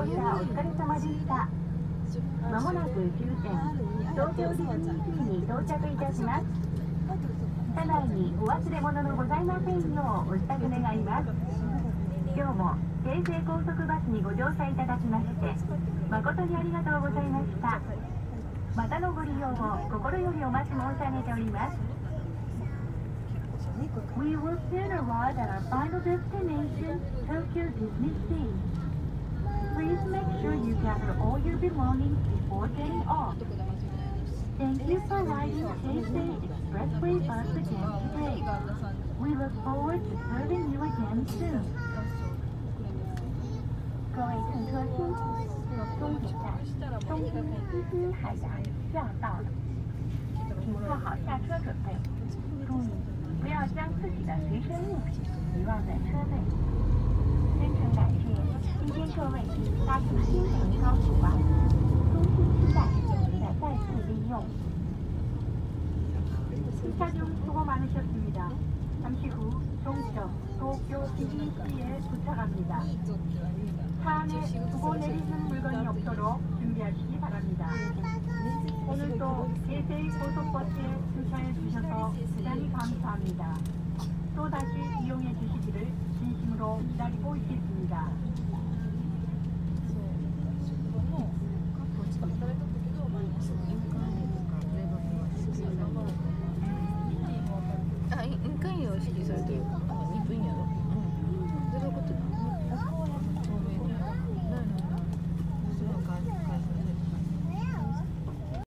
乗車お疲れ様でした。まもなく終点東京ディズニーシーに到着いたします。車内にお忘れ物のございませんようお支度願います。今日も京成高速バスにご乗車いただきまして誠にありがとうございました。またのご利用を心よりお待ち申し上げております。We will soon arrive at our final destination, Tokyo Disney Sea. Please make sure you gather all your belongings before getting off. Thank you for riding Keisei Expressway bus again today. We look forward to serving you again soon. 各位乘客辛苦，终点站东京思思海洋要到了，请做好下车准备。注意，不要将自己的随身物品遗忘在车内。真诚感谢今天各位搭乘京成高速巴士，衷心期待您的再次利用。차중 수고 많으셨습니다. 잠시 후 종점 도쿄 디즈니시에 도착합니다. 차 안에 두고 내리는 물건이 없도록 준비하시기 바랍니다. 오늘도 계세이 고속버스에 승차해 주셔서 대단히 감사합니다. 또다시 이용해 주시기를 진심으로 기다리고 있겠습니다. 아, 2回を指示されてる。2分やろ。どういうことだ。